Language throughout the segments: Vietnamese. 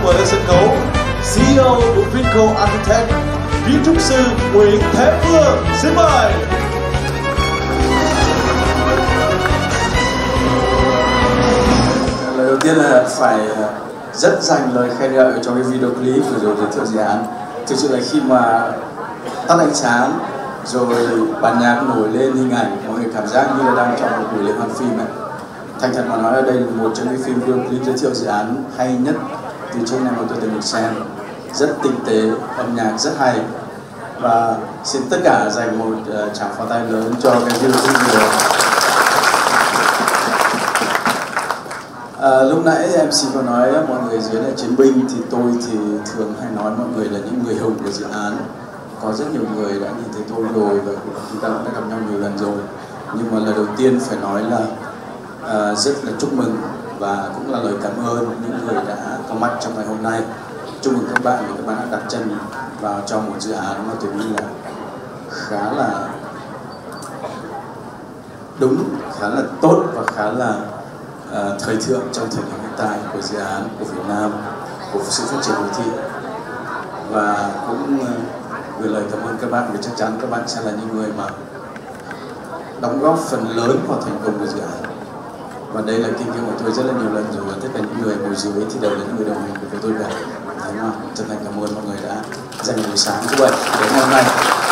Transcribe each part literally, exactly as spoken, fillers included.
mời lên sân khấu xê e ô của Vinco Architect, kiến trúc sư Nguyễn Thế Phương. Xin mời. Lời đầu tiên là phải rất dành lời khen ngợi cho cái video clip vừa rồi giới thiệu dự án. Thực sự là khi mà tắt ánh sáng rồi bản nhạc nổi lên hình ảnh, mọi người cảm giác như là đang trong một buổi liên hoan phim này. Thành thật mà nói là đây là một trong những phim video clip giới thiệu dự án hay nhất từ trước nay mà tôi từng được xem. Rất tinh tế, âm nhạc rất hay, và xin tất cả dành một uh, tràng pháo tay lớn cho cái video clip này. À, lúc nãy em xê có nói mọi người dưới là chiến binh, thì tôi thì thường hay nói mọi người là những người hùng của dự án. Có rất nhiều người đã nhìn thấy tôi rồi và chúng ta đã gặp nhau nhiều lần rồi, nhưng mà lời đầu tiên phải nói là uh, rất là chúc mừng và cũng là lời cảm ơn những người đã có mặt trong ngày hôm nay. Chúc mừng các bạn vì các bạn đã đặt chân vào trong một dự án mà tôi nghĩ là khá là đúng, khá là tốt và khá là uh, thời thượng trong thời điểm hiện tại của dự án, của Việt Nam, của sự phát triển đô thị. Và cũng uh, gửi lời cảm ơn các bạn vì chắc chắn các bạn sẽ là những người mà đóng góp phần lớn vào thành công của dự án. Và đây là kinh nghiệm của tôi rất là nhiều lần rồi, và tất cả những người ngồi dưới thì đều là những người đồng hành với tôi cả. Thế mà chân thành cảm ơn mọi người đã dành buổi sáng như vậy đến ngày hôm nay.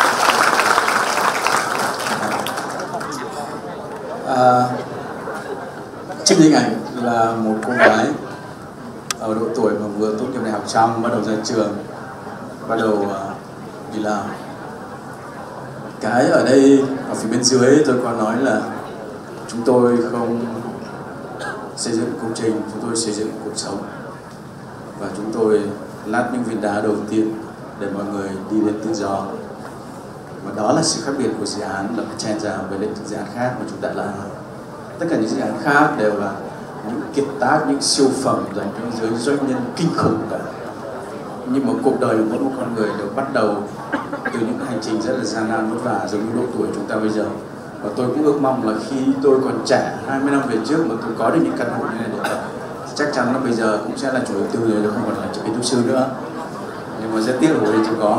À, trên hình ảnh là một cô gái ở độ tuổi mà vừa tốt nghiệp đại học xong, bắt đầu ra trường, bắt đầu uh, đi làm. Cái ở đây ở phía bên dưới tôi có nói là chúng tôi không xây dựng công trình, chúng tôi xây dựng cuộc sống. Và chúng tôi lát những viên đá đầu tiên để mọi người đi đến tự do. Và đó là sự khác biệt của dự án là Potenza với những dự án khác mà chúng ta làm. Tất cả những dự án khác đều là những kiệt tác, những siêu phẩm dành cho giới doanh nhân kinh khủng cả. Nhưng mà cuộc đời của mỗi một con người đều bắt đầu từ những hành trình rất là gian nan vất vả, giống như độ tuổi chúng ta bây giờ. Và tôi cũng ước mong là khi tôi còn trẻ, hai mươi năm về trước mà tôi có được những căn hộ như này để ở, thì chắc chắn là bây giờ cũng sẽ là chủ đầu tư rồi, không còn là kiến trúc sư nữa. Nhưng mà rất tiếc là hồi đây chưa có.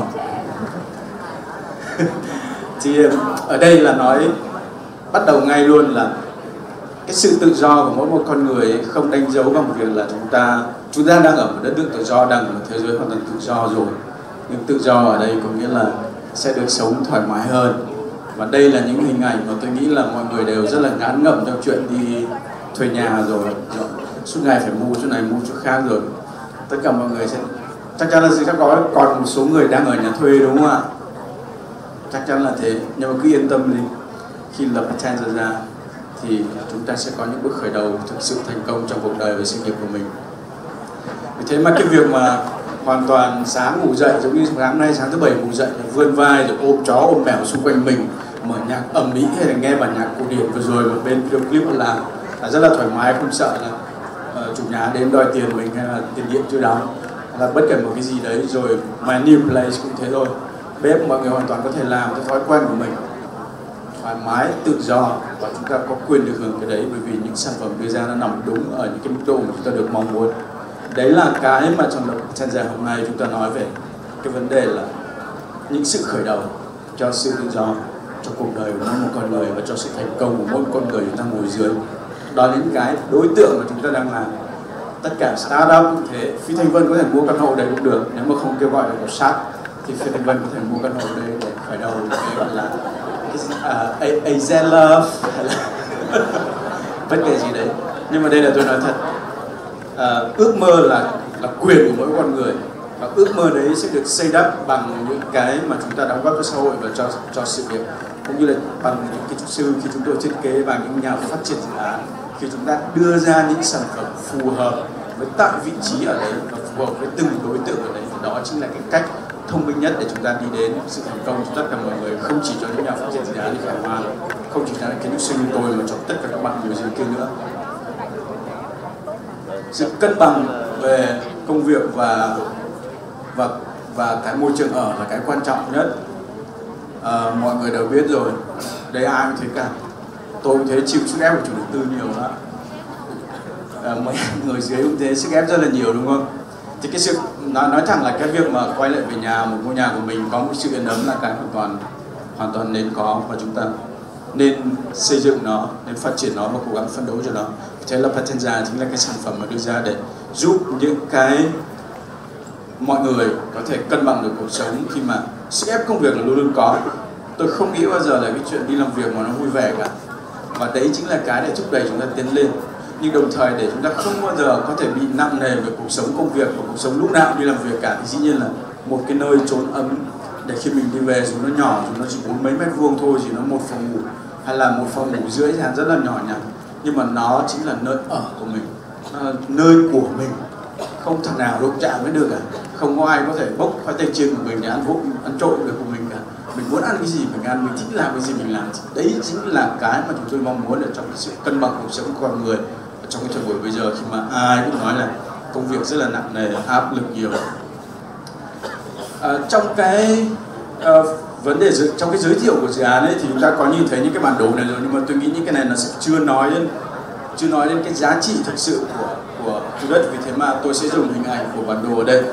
Thì ở đây là nói bắt đầu ngay luôn là cái sự tự do của mỗi một con người không đánh dấu vào một việc là chúng ta chúng ta đang ở một đất nước tự do, đang ở một thế giới hoàn toàn tự do rồi. Nhưng tự do ở đây có nghĩa là sẽ được sống thoải mái hơn. Và đây là những hình ảnh mà tôi nghĩ là mọi người đều rất là ngán ngẩm trong chuyện đi thuê nhà rồi, suốt ngày phải mua chỗ này mua chỗ khác rồi. Tất cả mọi người sẽ chắc chắn là sẽ có còn một số người đang ở nhà thuê, đúng không ạ? Chắc chắn là thế, nhưng mà cứ yên tâm đi, khi lập Potenza ra thì chúng ta sẽ có những bước khởi đầu thực sự thành công trong cuộc đời và sự nghiệp của mình. Vì thế mà cái việc mà hoàn toàn sáng ngủ dậy, giống như sáng nay sáng thứ bảy ngủ dậy vươn vai rồi ôm chó ôm mèo xung quanh mình, mở nhạc ầm ĩ hay là nghe bản nhạc cổ điển vừa rồi một bên video clip là là rất là thoải mái, không sợ là uh, chủ nhà đến đòi tiền mình hay là tiền điện chưa đóng, là bất kể một cái gì đấy. Rồi manipulate cũng thế thôi, bếp mọi người hoàn toàn có thể làm theo thói quen của mình, thoải mái, tự do, và chúng ta có quyền được hưởng cái đấy, bởi vì những sản phẩm đưa ra nó nằm đúng ở những cái mức độ mà chúng ta được mong muốn. Đấy là cái mà trong lập Potenza hôm nay chúng ta nói về cái vấn đề là những sự khởi đầu cho sự tự do, cho cuộc đời của mỗi một con người và cho sự thành công của mỗi một con người chúng ta ngồi dưới. Đó là những cái đối tượng mà chúng ta đang làm. Tất cả startup cũng thế. Phi Thanh Vân có thể mua căn hộ đấy cũng được, nếu mà không kêu gọi được một sát thì Phi Thanh Vân có thể mua căn hộ đấy để khởi đầu cái gọi là uh, A Love hay là bất kể gì đấy. Nhưng mà đây là tôi nói thật, uh, ước mơ là là quyền của mỗi con người, và ước mơ đấy sẽ được xây đắp bằng những cái mà chúng ta đóng góp cho xã hội và cho cho sự nghiệp, cũng như là bằng những kiến trúc sư khi chúng tôi thiết kế, và những nhà phát triển dự án khi chúng ta đưa ra những sản phẩm phù hợp với tại vị trí ở đấy và phù hợp với từng đối tượng ở đấy. Thì đó chính là cái cách thông minh nhất để chúng ta đi đến sự thành công cho tất cả mọi người, không chỉ cho những nhà phát triển dự án như Khải Hoàn, không chỉ cho những kiến trúc sư như tôi, mà cho tất cả các bạn người dưới kia nữa. Sự cân bằng về công việc và và và cái môi trường ở là cái quan trọng nhất. À, mọi người đều biết rồi, đây ai cũng thấy cả, tôi cũng thấy chịu sức ép của chủ đầu tư nhiều lắm. À, mấy người dưới cũng thế, sức ép rất là nhiều, đúng không? thì cái sự nói, nói thẳng là cái việc mà quay lại về nhà, một ngôi nhà của mình có một sự yên ấm là cái hoàn toàn hoàn toàn nên có, và chúng ta nên xây dựng nó, nên phát triển nó và cố gắng phấn đấu cho nó. Thế là Potenza chính là cái sản phẩm mà đưa ra để giúp những cái mọi người có thể cân bằng được cuộc sống, khi mà sức ép công việc là luôn luôn có. Tôi không nghĩ bao giờ là cái chuyện đi làm việc mà nó vui vẻ cả, và đấy chính là cái để thúc đẩy chúng ta tiến lên. Nhưng đồng thời để chúng ta không bao giờ có thể bị nặng nề về cuộc sống công việc và cuộc sống lúc nào đi làm việc cả, thì dĩ nhiên là một cái nơi trốn ấm để khi mình đi về dù nó nhỏ, dù nó chỉ bốn mấy mét vuông thôi, chỉ nó một phòng ngủ hay là một phòng ngủ rưỡi chẳng rất là nhỏ nhặt, nhưng mà nó chính là nơi ở của mình, nó là nơi của mình, không thằng nào đụng chạm với được cả, không có ai có thể bốc khoai tây chiên của mình để ăn vụng ăn trộn được của mình cả. Mình muốn ăn cái gì mình ăn, mình thích làm cái gì mình làm. Đấy chính là cái mà chúng tôi mong muốn ở trong cái sự cân bằng cuộc sống của con người ở trong cái thời buổi bây giờ, khi mà ai cũng nói là công việc rất là nặng nề, áp lực nhiều. À, trong cái uh, vấn đề trong cái giới thiệu của dự án ấy thì chúng ta có nhìn thấy những cái bản đồ này rồi, nhưng mà tôi nghĩ những cái này nó sẽ chưa nói đến chưa nói đến cái giá trị thực sự của của khu đất. Vì thế mà tôi sẽ dùng hình ảnh của bản đồ ở đây.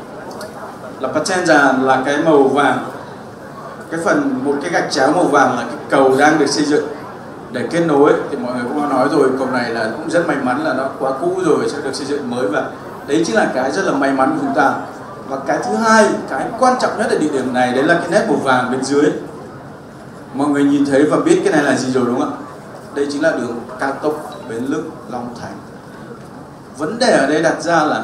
Là Potenza là cái màu vàng, cái phần một cái gạch chéo màu vàng là cái cầu đang được xây dựng để kết nối. Thì mọi người cũng đã nói rồi, cầu này là cũng rất may mắn là nó quá cũ rồi, sẽ được xây dựng mới, và đấy chính là cái rất là may mắn của chúng ta. Và cái thứ hai, cái quan trọng nhất ở địa điểm này, đấy là cái nét màu vàng bên dưới. Mọi người nhìn thấy và biết cái này là gì rồi đúng không ạ? Đây chính là đường cao tốc Bến Lức Long Thành. Vấn đề ở đây đặt ra là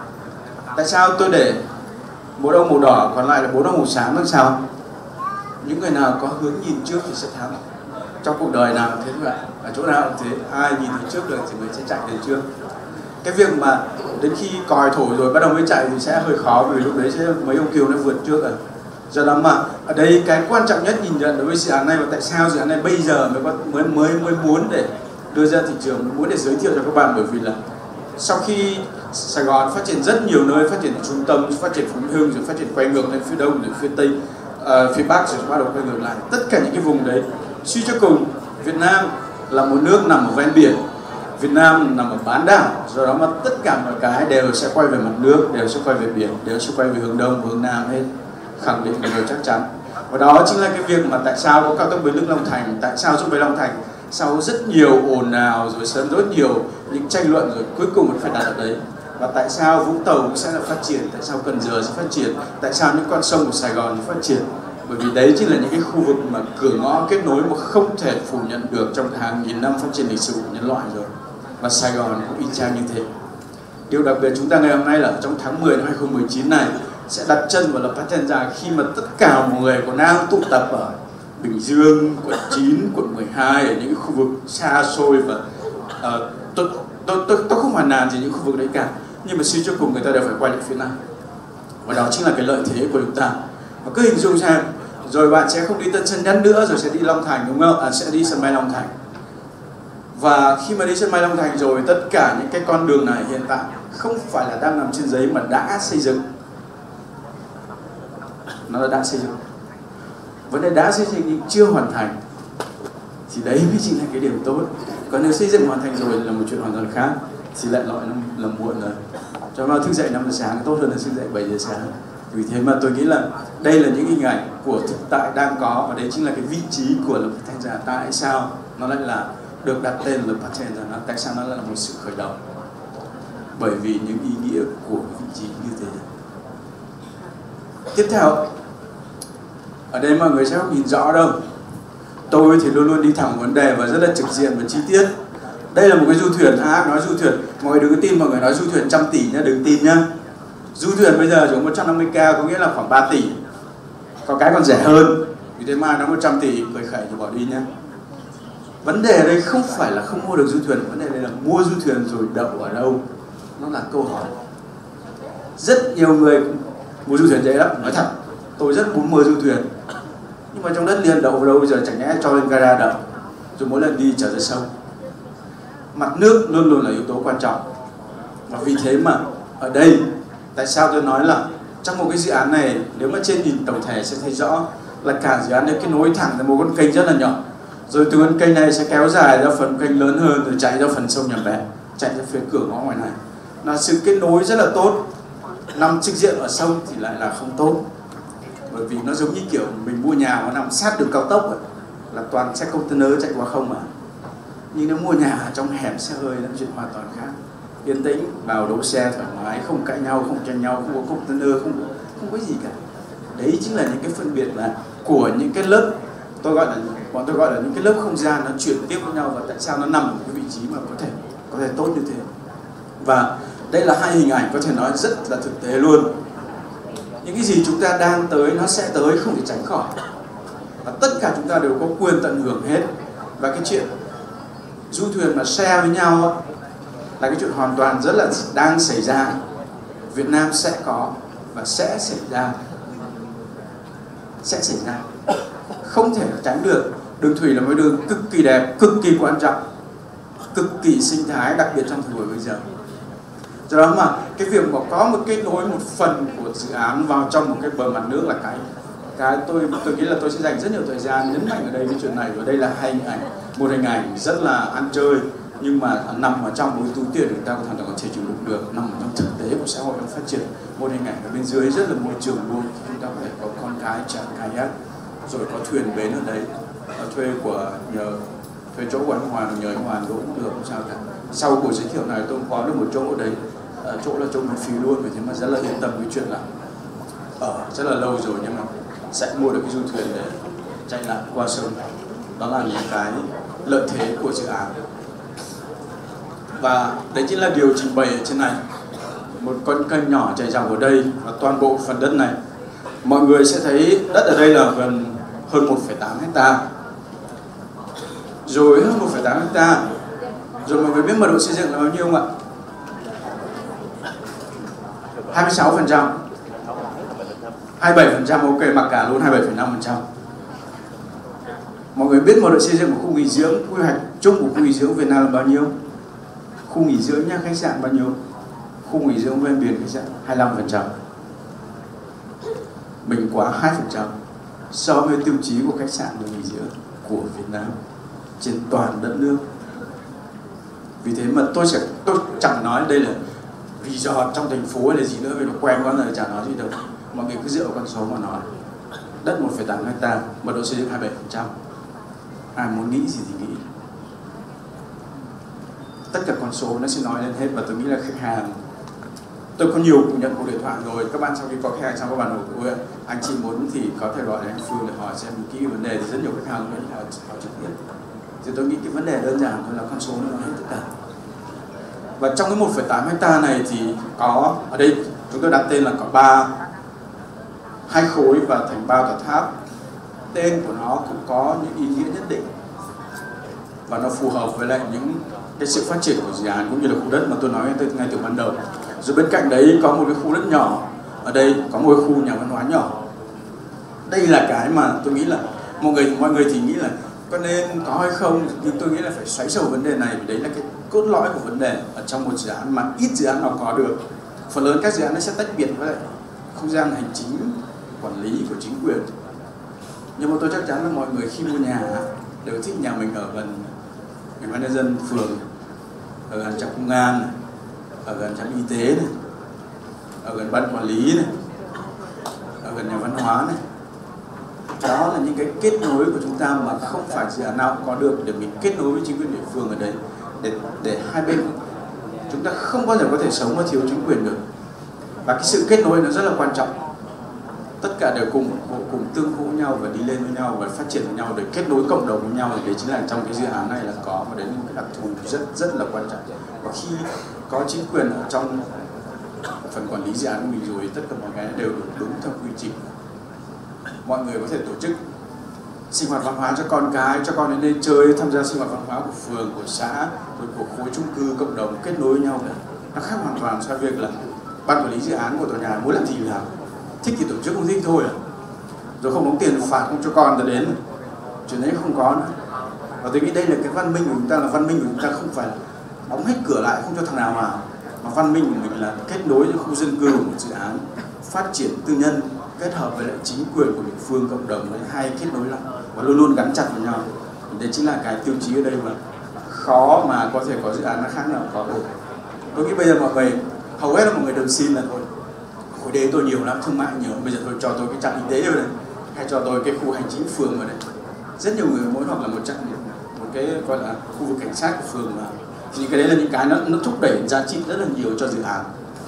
tại sao tôi để bốn ông màu đỏ còn lại là bốn ông màu xám làm sao? Những người nào có hướng nhìn trước thì sẽ thắng. Trong cuộc đời nào thế vậy, ở chỗ nào thế, ai nhìn thấy trước được thì mới sẽ chạy đến trước. Cái việc mà đến khi còi thổi rồi bắt đầu mới chạy thì sẽ hơi khó, vì lúc đấy sẽ mấy ông Kiều nó vượt trước rồi. Do đó mà ở đây cái quan trọng nhất nhìn nhận đối với dự án này, và tại sao dự án này bây giờ mới có, mới mới mới muốn để đưa ra thị trường, mới muốn để giới thiệu cho các bạn, bởi vì là sau khi Sài Gòn phát triển rất nhiều nơi, phát triển trung tâm, phát triển Phú Hưng, rồi phát triển quay ngược lên phía đông, rồi phía tây, uh, phía bắc, rồi bắt đầu quay ngược lại. Tất cả những cái vùng đấy, suy cho cùng Việt Nam là một nước nằm ở ven biển, Việt Nam nằm ở bán đảo, do đó mà tất cả mọi cái đều sẽ quay về mặt nước, đều sẽ quay về biển, đều sẽ quay về hướng đông, hướng nam hết, khẳng định một điều chắc chắn. Và đó chính là cái việc mà tại sao có cao tốc Bến Lức Long Thành, tại sao giúp Bến Long Thành sau rất nhiều ồn ào rồi sớm rất nhiều những tranh luận rồi cuối cùng vẫn phải đặt ở đấy. Và tại sao Vũng Tàu cũng sẽ là phát triển, tại sao Cần Giờ sẽ phát triển, tại sao những con sông của Sài Gòn sẽ phát triển, bởi vì đấy chính là những cái khu vực mà cửa ngõ kết nối mà không thể phủ nhận được trong hàng nghìn năm phát triển lịch sử của nhân loại rồi. Và Sài Gòn cũng y chang như thế. Điều đặc biệt chúng ta ngày hôm nay là trong tháng mười năm hai không một chín này sẽ đặt chân vào là Potenza, khi mà tất cả mọi người còn đang tụ tập ở Bình Dương, quận chín, quận mười hai, ở những khu vực xa xôi, và uh, tôi, tôi, tôi, tôi không phàn nàn gì những khu vực đấy cả, nhưng mà suy cho cùng người ta đều phải quay lại phía Nam, và đó chính là cái lợi thế của chúng ta. Và cứ hình dung xem, rồi bạn sẽ không đi Tân Sơn Nhất nữa, rồi sẽ đi Long Thành đúng không? À, sẽ đi sân bay Long Thành. Và khi mà đi sân bay Long Thành rồi, tất cả những cái con đường này hiện tại không phải là đang nằm trên giấy mà đã xây dựng. Nó là đã xây dựng. Vấn đề đã xây dựng nhưng chưa hoàn thành, thì đấy mới chính là cái điểm tốt. Còn nếu xây dựng hoàn thành rồi là một chuyện hoàn toàn khác, thì lại loại nó là muộn rồi. Cho nó thức dậy năm giờ sáng tốt hơn là thức dậy bảy giờ sáng. Vì thế mà tôi nghĩ là đây là những hình ảnh của thực tại đang có, và đấy chính là cái vị trí của là Potenza. Tại sao nó lại là được đặt tên là Potenza, tại sao nó lại là một sự khởi đầu? Bởi vì những ý nghĩa của vị trí như thế. Tiếp theo, ở đây mọi người sẽ không nhìn rõ đâu. Tôi thì luôn luôn đi thẳng vấn đề và rất là trực diện và chi tiết. Đây là một cái du thuyền, à nói du thuyền, mọi người đừng có tin mọi người nói du thuyền trăm tỷ nhá, đừng tin nhá. Du thuyền bây giờ chỉ một trăm năm mươi k, có nghĩa là khoảng ba tỷ. Có cái còn rẻ hơn. Vì thế mà nó một trăm tỷ, cười khẩy thì bỏ đi nhá. Vấn đề ở đây không phải là không mua được du thuyền, vấn đề đây là mua du thuyền rồi đậu ở đâu. Nó là câu hỏi. Rất nhiều người mua du thuyền dễ lắm, nói thật. Tôi rất muốn mua du thuyền, nhưng mà trong đất liền đậu vào đâu bây giờ, chẳng lẽ cho lên gara đậu, rồi mỗi lần đi trở ra sông. Mặt nước luôn luôn là yếu tố quan trọng. Và vì thế mà ở đây, tại sao tôi nói là trong một cái dự án này, nếu mà trên nhìn tổng thể sẽ thấy rõ là cả dự án này kết nối thẳng ra một con kênh rất là nhỏ, rồi từ con kênh này sẽ kéo dài ra phần kênh lớn hơn, rồi chạy ra phần sông Nhà Bè, chạy ra phía cửa ngõ ngoài này. Là sự kết nối rất là tốt. nằm trực diện ở sông thì lại là không tốt, bởi vì nó giống như kiểu mình mua nhà nó nằm sát đường cao tốc ấy, là toàn xe container chạy qua không mà. Nhưng nếu mua nhà ở trong hẻm xe hơi là chuyện hoàn toàn khác, yên tĩnh, vào đỗ xe thoải mái, không cãi nhau, không tranh nhau, không có container, không có, không có gì cả. Đấy chính là những cái phân biệt là của những cái lớp, tôi gọi là bọn tôi gọi là những cái lớp không gian nó chuyển tiếp với nhau, và tại sao nó nằm ở cái vị trí mà có thể có thể tốt như thế. Và đây là hai hình ảnh có thể nói rất là thực tế luôn. Những cái gì chúng ta đang tới nó sẽ tới, không thể tránh khỏi, và tất cả chúng ta đều có quyền tận hưởng hết. Và cái chuyện du thuyền mà share với nhau là cái chuyện hoàn toàn rất là đang xảy ra. Việt Nam sẽ có và sẽ xảy ra, sẽ xảy ra, không thể tránh được. Đường thủy là một đường cực kỳ đẹp, cực kỳ quan trọng, cực kỳ sinh thái, đặc biệt trong thời buổi bây giờ. Do đó mà cái việc mà có một kết nối một phần của dự án vào trong một cái bờ mặt nước là cái cái tôi tôi nghĩ là tôi sẽ dành rất nhiều thời gian nhấn mạnh ở đây cái chuyện này. Và đây là hình ảnh, một hình ảnh rất là ăn chơi, nhưng mà nằm ở trong một túi tiền chúng ta có thể có thể chịu đựng được, nằm ở trong thực tế của xã hội đang phát triển. Một hình ảnh ở bên dưới rất là môi trường luôn, chúng ta có thể có con cái chở kayak, rồi có thuyền bến ở đấy, ở thuê của nhờ thuê chỗ của anh Hoàng, nhờ anh Hoàng cũng được, không sao cả. Sau buổi giới thiệu này tôi có được một chỗ ở đấy, ở chỗ là chỗ miễn phí luôn, vì thế mà rất là yên tâm cái chuyện là ở rất là lâu rồi nhưng mà sẽ mua được cái du thuyền để chạy lại qua sông. Đó là những cái lợi thế của dự án. Và đấy chính là điều trình bày ở trên này. Một con kênh nhỏ chảy dọc ở đây, và toàn bộ phần đất này mọi người sẽ thấy đất ở đây là gần hơn một phẩy tám hectare. Rồi hơn một phẩy tám hectare. Rồi mọi người biết mật độ xây dựng là bao nhiêu không ạ? hai mươi sáu phần trăm. hai mươi bảy phần trăm, ok, mặc cả luôn hai mươi bảy phẩy năm phần trăm. Mọi người biết mật độ xây dựng của khu nghỉ dưỡng, quy hoạch chung của khu nghỉ dưỡng Việt Nam là bao nhiêu? Khu nghỉ dưỡng nha, khách sạn bao nhiêu? Khu nghỉ dưỡng ven biển khách sạn hai mươi lăm phần trăm. Mình quá hai phần trăm so với tiêu chí của khách sạn và nghỉ dưỡng của Việt Nam trên toàn đất nước. Vì thế mà tôi sẽ tôi chẳng nói đây là resort trong thành phố hay là gì nữa, vì nó quen quá rồi chẳng nói gì đâu. Mọi người cứ dựa vào con số mà nói. Đất một phẩy tám hectare, mật độ xây dựng hai mươi bảy phần trăm. Ai muốn nghĩ gì thì nghĩ. Tất cả con số nó sẽ nói lên hết, và tôi nghĩ là khách hàng, tôi có nhiều cuộc nhận cuộc điện thoại rồi. Các bạn sau khi có khách hàng xong các bạn nói anh chị muốn thì có thể gọi đến anh Phương để hỏi xem kỹ vấn đề, thì rất nhiều khách hàng muốn hỏi, hỏi trực tiếp. Thì tôi nghĩ cái vấn đề đơn giản thôi là con số nó nói hết tất cả. Và trong cái một phẩy tám hectare này thì có, ở đây chúng tôi đặt tên là có ba, hai khối và thành ba tòa tháp. Tên của nó cũng có những ý nghĩa nhất định và nó phù hợp với lại những cái sự phát triển của dự án cũng như là khu đất mà tôi nói ngay từ ban đầu. Rồi bên cạnh đấy có một cái khu đất nhỏ, ở đây có một cái khu nhà văn hóa nhỏ. Đây là cái mà tôi nghĩ là mọi người mọi người thì nghĩ là có nên có hay không, nhưng tôi nghĩ là phải xoáy sâu vấn đề này, vì đấy là cái cốt lõi của vấn đề ở trong một dự án mà ít dự án nào có được. Phần lớn các dự án nó sẽ tách biệt với lại không gian hành chính, quản lý của chính quyền. Nhưng mà tôi chắc chắn là mọi người khi mua nhà đều thích nhà mình ở gần ủy ban nhân dân phường, ở gần trạm công an này, ở gần trạm y tế này, ở gần ban quản lý này, ở gần nhà văn hóa này. Đó là những cái kết nối của chúng ta mà không phải dự án nào cũng có được, để mình kết nối với chính quyền địa phương ở đấy, để để hai bên chúng ta không bao giờ có thể sống mà thiếu chính quyền được. Và cái sự kết nối nó rất là quan trọng. Tất cả đều cùng cùng tương hỗ nhau và đi lên với nhau và phát triển với nhau để kết nối cộng đồng với nhau. Thì đấy chính là trong cái dự án này là có, và đấy là một cái đặc thù rất rất là quan trọng. Và khi có chính quyền ở trong phần quản lý dự án của mình rồi, tất cả mọi cái đều được đúng theo quy trình. Mọi người có thể tổ chức sinh hoạt văn hóa cho con cái, cho con đến đây chơi, tham gia sinh hoạt văn hóa của phường, của xã, rồi của khối chung cư, cộng đồng kết nối với nhau. Nó khác hoàn toàn so với việc là ban quản lý dự án của tòa nhà muốn làm gì làm, thích thì tổ chức, không thích thôi, rồi không đóng tiền phạt không cho con ta đến, chuyện đấy không có nữa. Và tôi nghĩ đây là cái văn minh của chúng ta, là văn minh của chúng ta không phải là đóng hết cửa lại không cho thằng nào vào, mà văn minh của mình là kết nối với khu dân cư của một dự án, phát triển tư nhân kết hợp với lại chính quyền của địa phương, cộng đồng, với hai kết nối lại và luôn luôn gắn chặt với nhau. Đấy chính là cái tiêu chí ở đây mà khó mà có thể có dự án nó khác nào có được. Tôi nghĩ bây giờ mọi người hầu hết là mọi người đều xin là thôi, khối D tôi nhiều lắm, thương mại nhiều, bây giờ thôi cho tôi cái trạm y tế rồi đấy, hay cho tôi cái khu hành chính phường rồi đấy. Rất nhiều người muốn, hoặc là một trạm, một cái gọi là khu vực cảnh sát của phường mà. Thì cái đấy là những cái nó, nó thúc đẩy giá trị rất là nhiều cho dự án.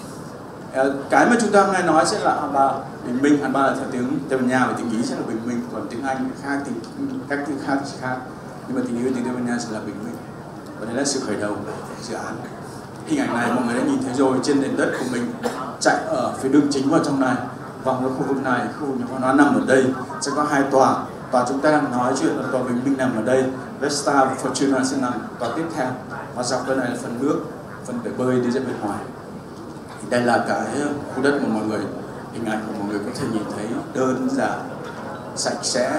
Cái mà chúng ta hôm nay nói sẽ là a ba, bình minh. a ba là theo tiếng Tây Ban Nha và tiếng Ý sẽ là bình minh, còn tiếng Anh khác thì các tiếng khác sẽ khác, nhưng mà tiếng Ý và tiếng Tây Ban Nha sẽ là bình minh. Và đấy là sự khởi đầu của dự án. Hình ảnh này mọi người đã nhìn thấy rồi, trên nền đất của mình chạy ở phía đường chính vào trong này, vòng cái khu vực này, khu vực nhà văn hóa nằm ở đây, sẽ có hai tòa. Tòa chúng ta đang nói chuyện là tòa bình minh nằm ở đây, Vesta Fortuna sẽ nằm tòa tiếp theo, và dọc bên này là phần nước, phần bể bơi đi ra bên ngoài. Thì đây là cái khu đất mà mọi người, hình ảnh của mọi người có thể nhìn thấy đơn giản, sạch sẽ,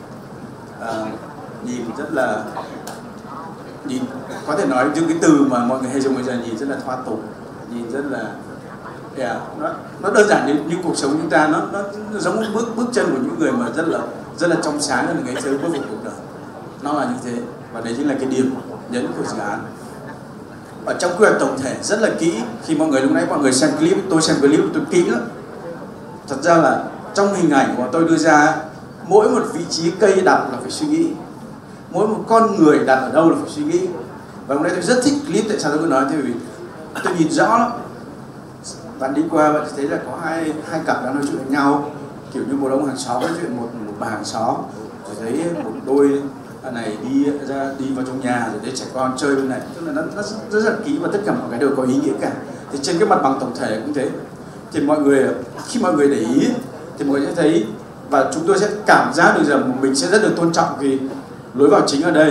à, nhìn rất là, nhìn có thể nói những cái từ mà mọi người hay dùng bây giờ, nhìn rất là thoát tục, nhìn rất là yeah, nó nó đơn giản như, như cuộc sống chúng ta, nó nó, nó giống bước bước chân của những người mà rất là rất là trong sáng, là ngày xưa bước vào cuộc đời, nó là như thế. Và đấy chính là cái điểm nhấn của dự án. Ở trong quy hoạch tổng thể rất là kỹ, khi mọi người lúc nãy mọi người xem clip, tôi xem clip tôi kỹ lắm. Thật ra là trong hình ảnh của tôi đưa ra, mỗi một vị trí cây đặt là phải suy nghĩ, mỗi một con người đặt ở đâu là phải suy nghĩ. Và hôm nay tôi rất thích clip, tại sao tôi cứ nói thế, vì tôi nhìn rõ lắm. Bạn đi qua bạn thấy là có hai hai cặp đang nói chuyện với nhau, kiểu như một ông hàng xóm nói chuyện một một bà hàng xóm, rồi thấy một đôi này đi ra đi vào trong nhà, rồi thấy trẻ con chơi bên này, tức là nó, nó rất là kỹ và tất cả mọi cái đều có ý nghĩa cả. Thì trên cái mặt bằng tổng thể cũng thế. Thì mọi người khi mọi người để ý thì mọi người sẽ thấy, và chúng tôi sẽ cảm giác được rằng mình sẽ rất được tôn trọng, vì lối vào chính ở đây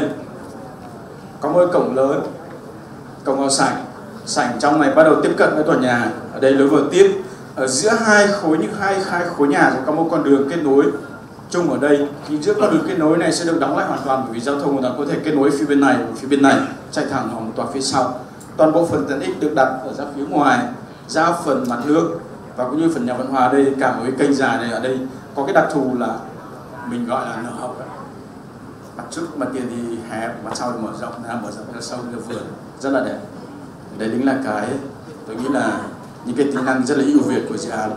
có một cổng lớn, cổng vào sảnh. Sảnh trong này bắt đầu tiếp cận với tòa nhà. Ở đây lối vào tiếp, ở giữa hai khối những hai hai khối nhà sẽ có một con đường kết nối chung ở đây. Thì giữa con đường kết nối này sẽ được đóng lại hoàn toàn, bởi vì giao thông hoàn toàn có thể kết nối phía bên này và phía bên này, chạy thẳng vào một tòa phía sau. Toàn bộ phần tiện ích được đặt ở ra phía ngoài, ra phần mặt nước và cũng như phần nhà văn hóa đây, cả một cái kênh dài này ở đây có cái đặc thù là mình gọi là nở hậu. Mặt trước mặt tiền thì hẹp, mặt sau thì mở rộng ra, mở rộng ra sâu ra vườn rất là đẹp. Đấy chính là cái tôi nghĩ là những cái tính năng rất là ưu việt của dự án.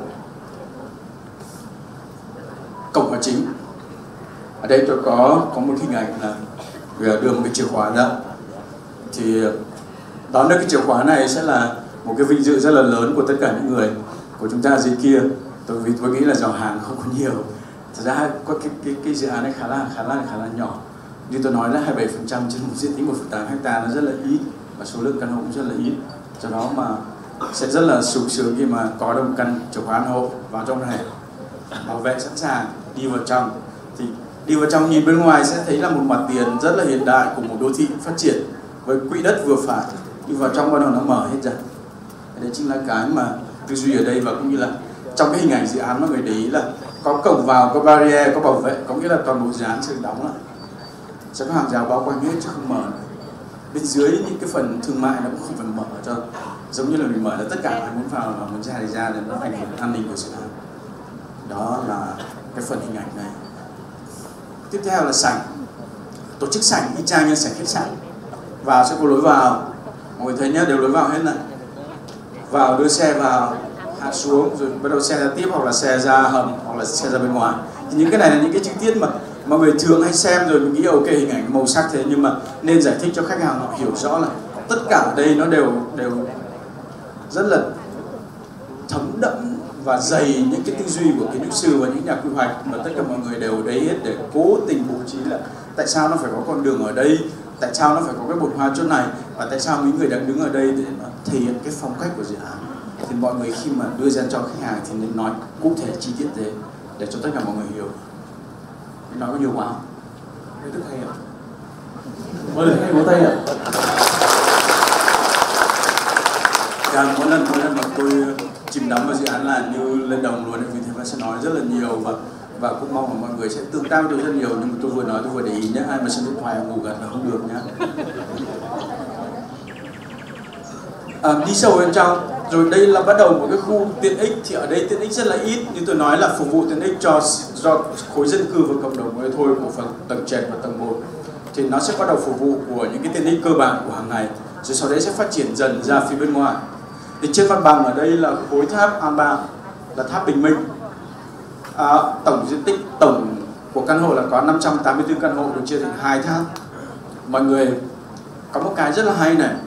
Cổng vào chính, ở đây tôi có có một hình ảnh là đưa một cái chìa khóa ra, thì đón được cái chìa khóa này sẽ là một cái vinh dự rất là lớn của tất cả những người của chúng ta dưới kia. Tôi vì tôi nghĩ là giàu hàng không có nhiều, thật ra có cái cái cái dự án này khá là khá là khá là nhỏ, như tôi nói là hai mươi bảy phần trăm trên một diện tích một phẩy tám hectare, nó rất là ít và số lượng căn hộ cũng rất là ít, do đó mà sẽ rất là sung sướng khi mà có được một căn chìa khóa hộ vào trong này, bảo vệ sẵn sàng đi vào trong. Thì đi vào trong nhìn bên ngoài sẽ thấy là một mặt tiền rất là hiện đại của một đô thị phát triển với quỹ đất vừa phải. Đi vào trong bắt đầu nó mở hết ra. Đấy chính là cái mà tư duy ở đây, và cũng như là trong cái hình ảnh dự án mọi người để ý là có cổng vào, có barrier, có bảo vệ, có nghĩa là toàn bộ dự án sẽ đóng lại, sẽ có hàng rào bao quanh hết chứ không mở nữa. Bên dưới những cái phần thương mại nó cũng không phải mở cho, giống như là mình mở là tất cả ai muốn vào và muốn ra thì ra, nên nó ảnh hưởng an ninh của dự án. Đó là cái phần hình ảnh này. Tiếp theo là sảnh. Tổ chức sảnh y chang như sảnh khách sạn. Vào sẽ có lối vào, mọi người thấy nhá, đều lối vào hết này. Vào đưa xe vào, hạ xuống, rồi bắt đầu xe ra tiếp, hoặc là xe ra hầm, hoặc là xe ra bên ngoài. Thì những cái này là những cái chi tiết mà mọi người thường hay xem rồi mình nghĩ ok, hình ảnh màu sắc thế, nhưng mà nên giải thích cho khách hàng họ hiểu rõ là tất cả ở đây nó đều đều rất là thấm đẫm và dày những cái tư duy của kiến trúc sư và những nhà quy hoạch, mà tất cả mọi người đều đấy hết để cố tình bố trí là tại sao nó phải có con đường ở đây, tại sao nó phải có cái bồn hoa chỗ này, và tại sao những người đang đứng ở đây để nó thể hiện cái phong cách của dự án. Thì mọi người khi mà đưa ra cho khách hàng thì nên nói cụ thể chi tiết thế để cho tất cả mọi người hiểu. Nói có nhiều quá không? Rất hay ạ. Mời hãy vỗ tay ạ. Dạ, mỗi lần mỗi lần mà tôi chìm đắm vào dự án là như lên đồng luôn, vì thế mà sẽ nói rất là nhiều, và và cũng mong là mọi người sẽ tương tác với tôi rất nhiều. Nhưng mà tôi vừa nói tôi vừa để ý nhé, ai mà xem điện thoại ngủ gật là không được nhá. À, đi sâu bên trong, rồi đây là bắt đầu một cái khu tiện ích. Thì ở đây tiện ích rất là ít, như tôi nói là phục vụ tiện ích cho do khối dân cư và cộng đồng mới thôi, của phần tầng trệt và tầng một. Thì nó sẽ bắt đầu phục vụ của những cái tiện ích cơ bản của hàng ngày, rồi sau đấy sẽ phát triển dần ra phía bên ngoài. Thì trên mặt bằng ở đây là khối tháp a ba, là tháp Bình Minh. À, tổng diện tích tổng của căn hộ là có năm trăm tám mươi tư căn hộ được chia thành hai tháp. Mọi người có một cái rất là hay này,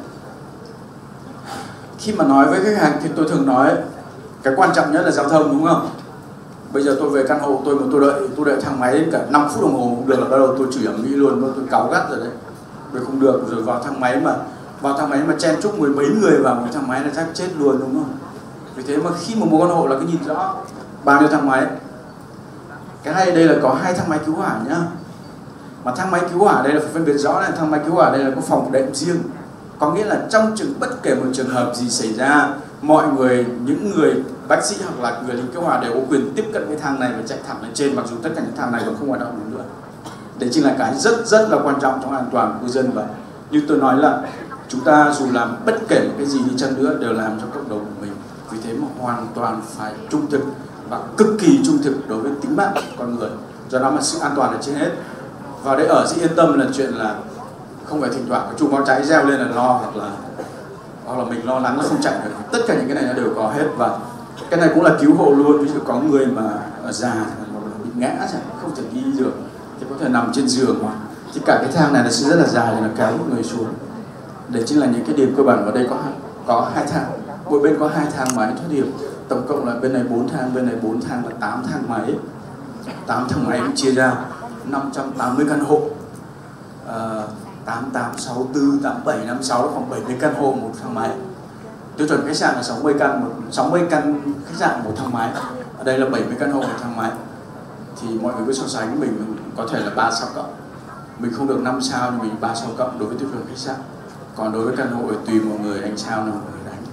khi mà nói với khách hàng thì tôi thường nói cái quan trọng nhất là giao thông, đúng không? Bây giờ tôi về căn hộ tôi mà tôi đợi tôi đợi thang máy đến cả năm phút đồng hồ không được là bắt đầu tôi chửi ầm ĩ luôn, tôi cáu gắt rồi đấy. Rồi không được, rồi vào thang máy mà vào thang máy mà chen chúc mười mấy người vào một thang máy là chắc chết luôn, đúng không? Vì thế mà khi mà một căn hộ là cái nhìn rõ bao nhiêu thang máy. Cái hay đây là có hai thang máy cứu hỏa nhá. Mà thang máy cứu hỏa đây là phải phân biệt rõ, là thang máy cứu hỏa đây là có phòng đệm riêng. Có nghĩa là trong trường bất kể một trường hợp gì xảy ra, mọi người, những người bác sĩ hoặc là người lính cứu hỏa đều có quyền tiếp cận cái thang này và chạy thẳng lên trên, mặc dù tất cả những thang này còn không hoạt động được nữa. Đấy chính là cái rất rất là quan trọng trong an toàn của cư dân. Và như tôi nói là chúng ta dù làm bất kể một cái gì đi chăng nữa đều làm cho cộng đồng của mình. Vì thế mà hoàn toàn phải trung thực và cực kỳ trung thực đối với tính mạng của con người. Do đó mà sự an toàn là trên hết. Vào đây ở sẽ yên tâm là chuyện là không phải thỉnh thoảng có chùm báo cháy reo lên là lo, hoặc là hoặc là mình lo lắng là không chạy được. Tất cả những cái này nó đều có hết. Và cái này cũng là cứu hộ luôn. Ví dụ có người mà già bị ngã không thể đi được thì có thể nằm trên giường, mà thì cả cái thang này nó sẽ rất là dài, là kéo một người xuống. Đấy chính là những cái điểm cơ bản. Ở đây có có hai thang, mỗi bên có hai thang máy thoát hiểm. Tổng cộng là bên này bốn thang, bên này bốn thang, là tám thang máy. tám thang máy chia ra năm trăm tám mươi căn hộ. À, tám tám sáu tư, tám bảy năm sáu là khoảng bảy mươi căn hộ một thang máy. Tiêu chuẩn khách sạn là sáu mươi căn, một, sáu mươi căn khách sạn một thang máy. Ở đây là bảy mươi căn hộ một thang máy. Thì mọi người cứ so sánh, mình có thể là ba sao cộng. Mình không được năm sao nhưng mình ba sao cộng đối với tiêu chuẩn khách sạn. Còn đối với căn hộ thì tùy mọi người đánh sao nào mọi người đánh.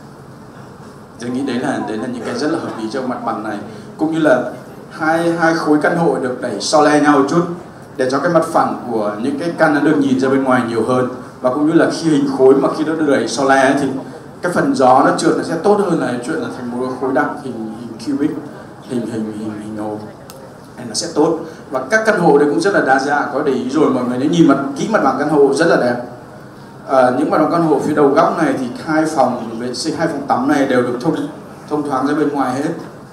Tôi nghĩ đấy là đấy là những cái rất là hợp lý trong mặt bằng này. Cũng như là hai hai khối căn hộ được đẩy so le nhau một chút để cho cái mặt phẳng của những cái căn nó được nhìn ra bên ngoài nhiều hơn. Và cũng như là khi hình khối mà khi nó được đẩy so le thì cái phần gió nó trượt nó sẽ tốt hơn là chuyện là thành một khối đặc hình, hình cubic, hình hình hình hình hồ này nó sẽ tốt. Và các căn hộ đấy cũng rất là đa dạng, có để ý rồi mọi người, nếu nhìn mặt kỹ mặt bằng căn hộ rất là đẹp. À, những mặt bằng căn hộ phía đầu góc này thì hai phòng vệ sinh, hai phòng tắm này đều được thông thông thoáng ra bên ngoài hết.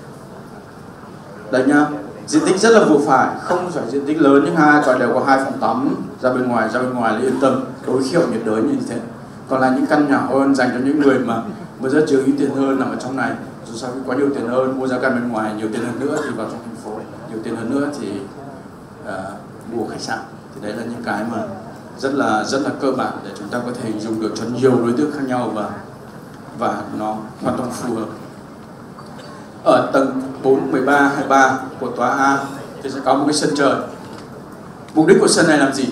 Đấy nhá, diện tích rất là vừa phải, không phải diện tích lớn nhưng hai còn đều có hai phòng tắm ra bên ngoài, ra bên ngoài là yên tâm đối khí hậu nhiệt đới như thế. Còn là những căn nhỏ hơn dành cho những người mà mới rất chưa ít tiền hơn nằm ở trong này. Dù sao có nhiều tiền hơn mua ra căn bên ngoài, nhiều tiền hơn nữa thì vào trong thành phố, nhiều tiền hơn nữa thì uh, mua khách sạn. Thì đấy là những cái mà rất là rất là cơ bản để chúng ta có thể hình dung được cho nhiều đối tượng khác nhau và và nó hoàn toàn phù hợp. Ở tầng bốn, mười ba, hai mươi ba của tòa A thì sẽ có một cái sân trời. Mục đích của sân này làm gì?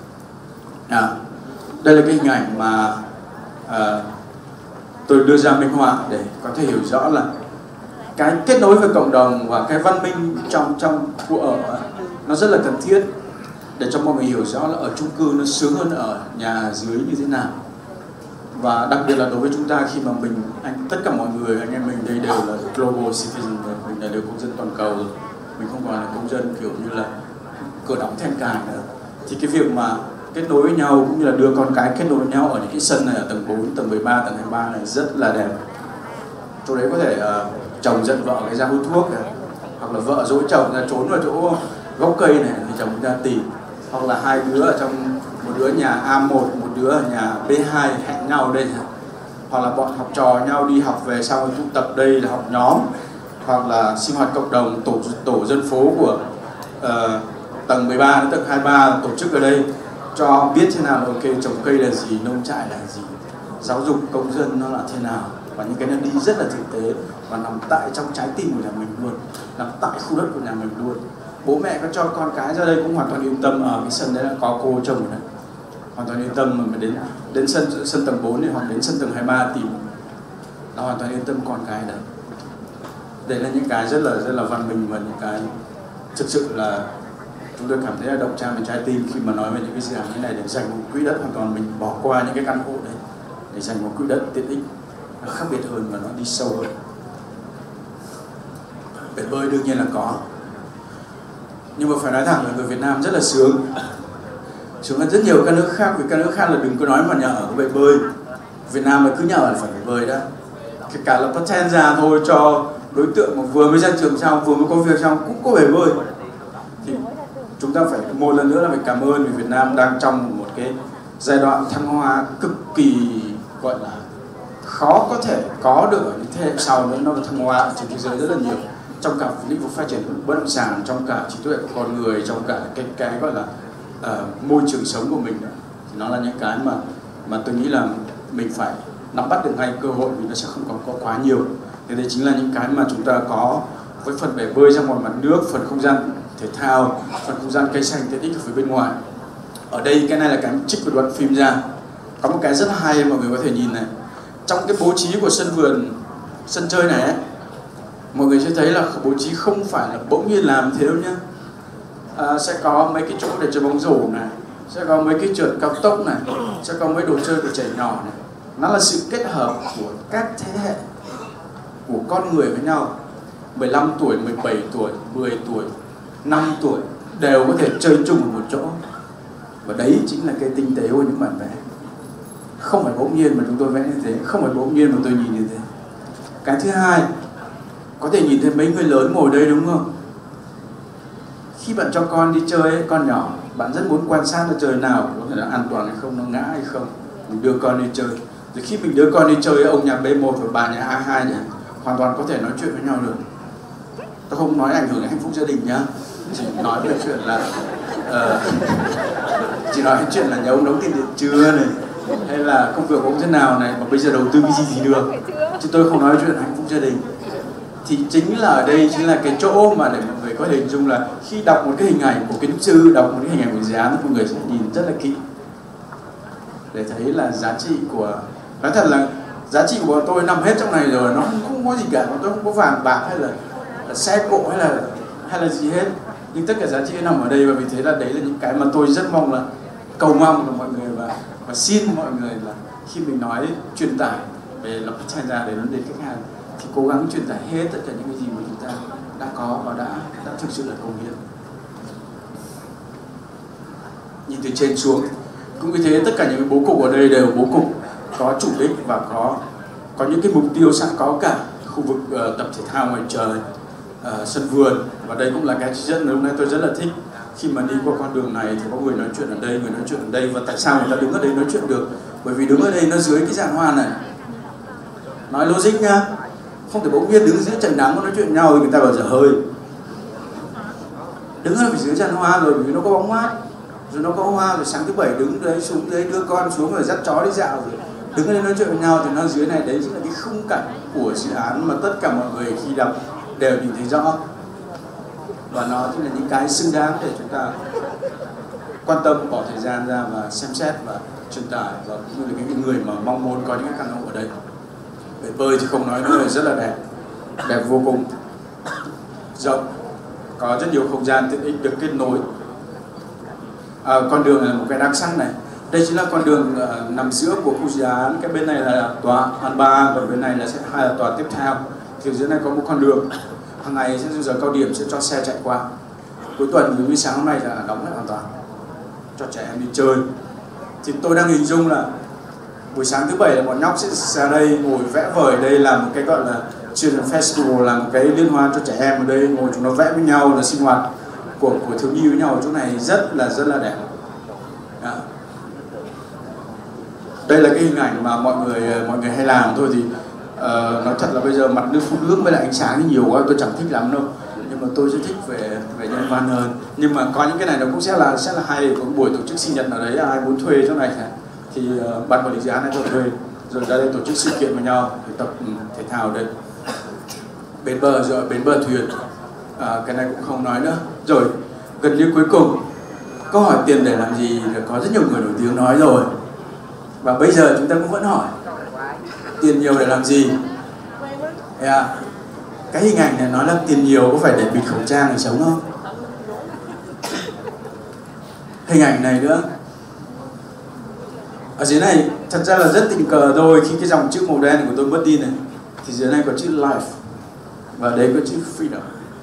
À, đây là cái hình ảnh mà à, tôi đưa ra minh họa để có thể hiểu rõ là cái kết nối với cộng đồng và cái văn minh trong trong khu ở nó rất là cần thiết để cho mọi người hiểu rõ là ở chung cư nó sướng hơn ở nhà dưới như thế nào. Và đặc biệt là đối với chúng ta khi mà mình, anh, tất cả mọi người, anh em mình đây đều là global citizen rồi, mình là đều công dân toàn cầu rồi. Mình không còn là công dân kiểu như là cửa đóng then cài nữa. Thì cái việc mà kết nối với nhau cũng như là đưa con cái kết nối với nhau ở những cái sân này ở tầng bốn, tầng mười ba, tầng hai mươi ba này rất là đẹp. Chỗ đấy có thể uh, chồng giận vợ cái ra hút thuốc này, hoặc là vợ dỗi chồng ra trốn vào chỗ gốc cây này thì chồng ra tìm, hoặc là hai đứa ở trong một đứa nhà A một, một đứa ở nhà B hai hẹn nhau đây, hoặc là bọn học trò nhau đi học về sau tụ tập đây là học nhóm, hoặc là sinh hoạt cộng đồng tổ tổ dân phố của uh, tầng mười ba đến tầng hai mươi ba tổ chức ở đây cho biết thế nào là ok, trồng cây là gì, nông trại là gì, giáo dục công dân nó là thế nào. Và những cái nó đi rất là thực tế và nằm tại trong trái tim của nhà mình luôn, nằm tại khu đất của nhà mình luôn. Bố mẹ có cho con cái ra đây cũng hoàn toàn yên tâm, ở cái sân đấy là có cô chồng ở đây, hoàn toàn yên tâm. Mà đến đến sân sân tầng bốn này hoặc đến sân tầng hai mươi ba tìm là hoàn toàn yên tâm con cái đấy. Đấy là những cái rất là rất là văn minh và những cái thực sự là chúng tôi cảm thấy là động chạm đến trái tim khi mà nói về những cái dự án như này, để dành một quỹ đất hoàn toàn mình bỏ qua những cái căn hộ đấy để dành một quỹ đất tiện ích nó khác biệt hơn và nó đi sâu hơn. Bể bơi đương nhiên là có, nhưng mà phải nói thẳng là người Việt Nam rất là sướng, sướng hơn rất nhiều các nước khác. Vì các nước khác là đừng có nói mà nhà ở có bể bơi, Việt Nam là cứ nhà ở là phải bể bơi đó. Kể cả là Patent ra thôi cho đối tượng mà vừa mới ra trường xong, vừa mới có việc xong cũng có bể bơi, thì chúng ta phải một lần nữa là phải cảm ơn vì Việt Nam đang trong một cái giai đoạn thăng hoa cực kỳ gọi là khó có thể có được ở những thế hệ sau nữa. Nó thăng hoa trên thế giới rất là nhiều, trong cả lĩnh vực phát triển bất động sản, trong cả trí tuệ của con người, trong cả cái cái gọi là uh, môi trường sống của mình. Thì nó là những cái mà mà tôi nghĩ là mình phải nắm bắt được ngay cơ hội, vì nó sẽ không còn có quá nhiều. Thế đây chính là những cái mà chúng ta có với phần bể bơi ra ngoài mặt nước, phần không gian thể thao, phần không gian cây xanh tiện ích ở phía bên ngoài. Ở đây cái này là cái trích của đoạn phim ra. Có một cái rất hay mọi người có thể nhìn này. Trong cái bố trí của sân vườn, sân chơi này ấy, mọi người sẽ thấy là bố trí không phải là bỗng nhiên làm thế đâu nhá. À, sẽ có mấy cái chỗ để chơi bóng rổ này, sẽ có mấy cái trượt cao tốc này, sẽ có mấy đồ chơi của trẻ nhỏ này. Nó là sự kết hợp của các thế hệ của con người với nhau. mười lăm tuổi, mười bảy tuổi, mười tuổi, năm tuổi đều có thể chơi chung ở một chỗ. Và đấy chính là cái tinh tế của những bản vẽ. Không phải bỗng nhiên mà chúng tôi vẽ như thế, không phải bỗng nhiên mà tôi nhìn như thế. Cái thứ hai, có thể nhìn thấy mấy người lớn ngồi đây đúng không? Khi bạn cho con đi chơi ấy, con nhỏ, bạn rất muốn quan sát nó chơi nào, có thể là an toàn hay không, nó ngã hay không. Mình đưa con đi chơi. Rồi khi mình đưa con đi chơi, ông nhà B một và bà nhà A hai nhỉ, hoàn toàn có thể nói chuyện với nhau được. Tôi không nói ảnh hưởng đến hạnh phúc gia đình nhá, chỉ nói về chuyện là uh, chỉ nói chuyện là nhà ông đóng tiền điện chưa này, hay là công việc của ông thế nào này, mà bây giờ đầu tư cái gì gì được. Chứ tôi không nói chuyện hạnh phúc gia đình. Thì chính là ở đây chính là cái chỗ mà để mọi người có thể hình dung là khi đọc một cái hình ảnh của kiến trúc sư, đọc một cái hình ảnh của dự án, mọi người sẽ nhìn rất là kỹ để thấy là giá trị của, nói thật là giá trị của bọn tôi nằm hết trong này rồi, nó không, không có gì cả, bọn tôi không có vàng bạc hay là, là xe cộ hay là hay là gì hết, nhưng tất cả giá trị nằm ở đây. Và vì thế là đấy là những cái mà tôi rất mong là cầu mong là mọi người và và xin mọi người là khi mình nói truyền tải về lập trình ra để nó đến khách hàng thì cố gắng truyền tải hết tất cả những cái gì mà chúng ta đã có và đã đã thực sự là công hiến. Nhìn từ trên xuống cũng như thế, tất cả những cái bố cục ở đây đều bố cục có chủ đích và có có những cái mục tiêu sẵn có cả. Khu vực uh, tập thể thao ngoài trời, uh, sân vườn, và đây cũng là cái rất hôm nay tôi rất là thích. Khi mà đi qua con đường này thì có người nói chuyện ở đây, người nói chuyện ở đây. Và tại sao người ta đứng ở đây nói chuyện được? Bởi vì đứng ở đây nó dưới cái giàn hoa này. Nói logic nhá, không thể bỗng nhiên đứng dưới trời nắng nói chuyện nhau thì người ta bảo dở hơi. Đứng ở phía dưới giàn hoa rồi, vì nó có bóng mát, rồi nó có hoa, rồi sáng thứ bảy đứng đấy xuống đấy đưa con xuống rồi dắt chó đi dạo rồi đứng ở đây nói chuyện với nhau, thì nó dưới này đấy chính là cái khung cảnh của dự án mà tất cả mọi người khi đọc đều nhìn thấy rõ. Và nó chính là những cái xứng đáng để chúng ta quan tâm, bỏ thời gian ra và xem xét và truyền tải, và cũng như là những người mà mong muốn có những cái căn hộ ở đây. Bể bơi thì không nói nữa, là rất là đẹp, đẹp vô cùng, rộng, có rất nhiều không gian tiện ích được kết nối. À, con đường này là một cái đặc sắc này. Đây chính là con đường uh, nằm giữa của khu dự án. Cái bên này là tòa An Ba, còn bên này là sẽ hai là tòa tiếp theo. Thì dưới này có một con đường hàng ngày sẽ giờ cao điểm sẽ cho xe chạy qua. Cuối tuần thì buổi sáng hôm nay là đóng lại hoàn toàn cho trẻ em đi chơi. Thì tôi đang hình dung là buổi sáng thứ bảy là bọn nhóc sẽ ra đây ngồi vẽ vời. Đây là một cái gọi là Children Festival, là một cái liên hoan cho trẻ em ở đây, ngồi chúng nó vẽ với nhau, là sinh hoạt của của thiếu nhi với nhau ở chỗ này rất là rất là đẹp. Đó. Đây là cái hình ảnh mà mọi người mọi người hay làm thôi. Thì uh, nói thật là bây giờ mặt nước phun nước với lại ánh sáng thì nhiều quá tôi chẳng thích lắm đâu, nhưng mà tôi sẽ thích về về nhân văn hơn. Nhưng mà có những cái này nó cũng sẽ là sẽ là hay. Có buổi tổ chức sinh nhật ở đấy, ai muốn thuê chỗ này thì uh, ban quản lý dự án này cho thuê, rồi ra đây tổ chức sự kiện với nhau thì tập um, thể thao đây. Bến bờ rồi, bến bờ thuyền, à, cái này cũng không nói nữa. Rồi gần như cuối cùng, câu hỏi tiền để làm gì thì có rất nhiều người nổi tiếng nói rồi, và bây giờ chúng ta cũng vẫn hỏi tiền nhiều để làm gì. Yeah. Cái hình ảnh này nói là tiền nhiều có phải để bịt khẩu trang để sống không? Hình ảnh này nữa, ở dưới này thật ra là rất tình cờ thôi. Khi cái dòng chữ màu đen của tôi mất đi này thì dưới này có chữ life và đấy có chữ freedom.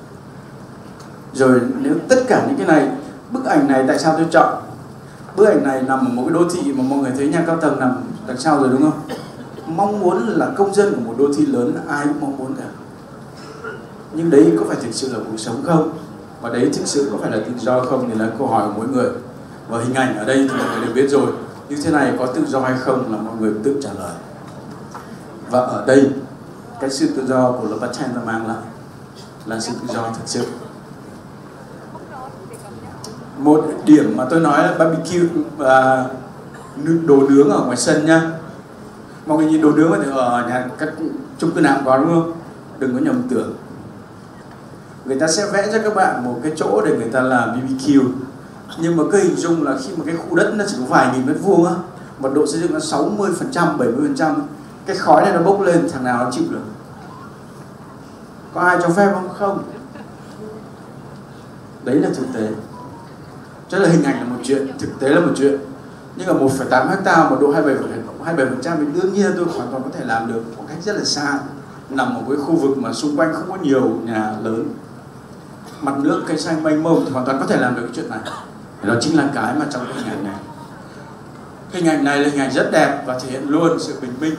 Rồi nếu tất cả những cái này, bức ảnh này tại sao tôi chọn? Bức ảnh này nằm ở một cái đô thị mà mọi người thấy nhà cao tầng nằm đằng sau rồi đúng không? Mong muốn là công dân của một đô thị lớn ai cũng mong muốn cả. Nhưng đấy có phải thực sự là cuộc sống không? Và đấy thực sự có phải là tự do không thì là câu hỏi của mỗi người. Và hình ảnh ở đây thì mọi người đều biết rồi. Như thế này có tự do hay không là mọi người tự trả lời. Và ở đây cái sự tự do của Le Patin mang lại là sự tự do thực sự. Một điểm mà tôi nói là barbecue và đồ nướng ở ngoài sân nhá. Mọi người nhìn đồ nướng thì ở nhà các chung cư nào cũng có đúng không? Đừng có nhầm tưởng. Người ta sẽ vẽ cho các bạn một cái chỗ để người ta làm bê bê kiu. Nhưng mà cái hình dung là khi mà cái khu đất nó chỉ có vài nghìn mét vuông á, mật độ xây dựng là sáu mươi phần trăm, bảy mươi phần trăm, cái khói này nó bốc lên thằng nào nó chịu được? Có ai cho phép không? Không. Đấy là thực tế. Cho nên là hình ảnh là một chuyện, thực tế là một chuyện. Nhưng ở một phẩy tám hectare, một độ hai mươi bảy phần trăm thì đương nhiên tôi hoàn toàn có thể làm được một cách rất là xa, nằm ở cái khu vực mà xung quanh không có nhiều nhà lớn, mặt nước cây xanh mênh mông thì hoàn toàn có thể làm được cái chuyện này. Thì đó chính là cái mà trong cái hình ảnh này. Hình ảnh này là hình ảnh rất đẹp và thể hiện luôn sự bình minh,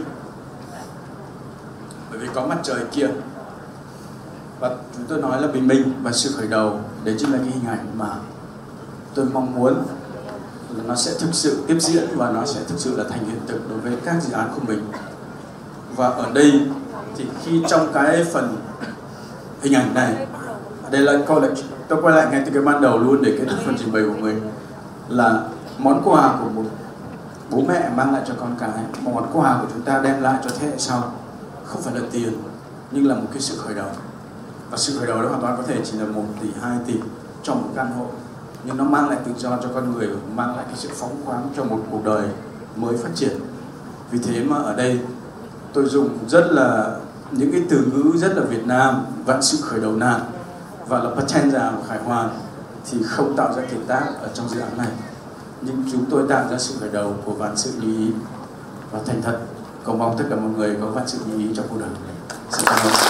bởi vì có mặt trời kia. Và chúng tôi nói là bình minh và sự khởi đầu, đấy chính là cái hình ảnh mà tôi mong muốn là nó sẽ thực sự tiếp diễn và nó sẽ thực sự là thành hiện thực đối với các dự án của mình. Và ở đây thì khi trong cái phần hình ảnh này, đây là câu lại tôi quay lại ngay từ cái ban đầu luôn để kết thúc phần trình bày của mình, là món quà của một bố mẹ mang lại cho con cái, một món quà của chúng ta đem lại cho thế hệ sau không phải là tiền nhưng là một cái sự khởi đầu. Và sự khởi đầu đó hoàn toàn có thể chỉ là một tỷ, hai tỷ trong một căn hộ, nhưng nó mang lại tự do cho con người, mang lại cái sự phóng khoáng cho một cuộc đời mới phát triển. Vì thế mà ở đây tôi dùng rất là những cái từ ngữ rất là Việt Nam, vạn sự khởi đầu nan, và là Patin và Khải Hoàn thì không tạo ra kiệt tác ở trong dự án này, nhưng chúng tôi tạo ra sự khởi đầu của vạn sự như ý. Và thành thật cầu mong tất cả mọi người có vạn sự như ý trong cuộc đời. Xin cảm ơn.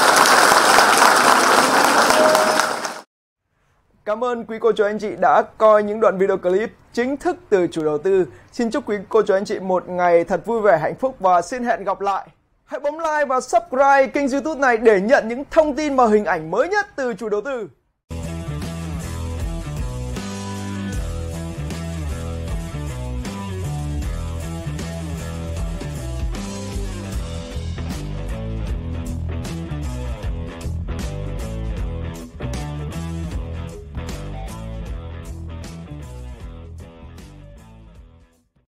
Cảm ơn quý cô chú anh chị đã coi những đoạn video clip chính thức từ chủ đầu tư. Xin chúc quý cô chú anh chị một ngày thật vui vẻ, hạnh phúc và xin hẹn gặp lại. Hãy bấm like và subscribe kênh YouTube này để nhận những thông tin và hình ảnh mới nhất từ chủ đầu tư.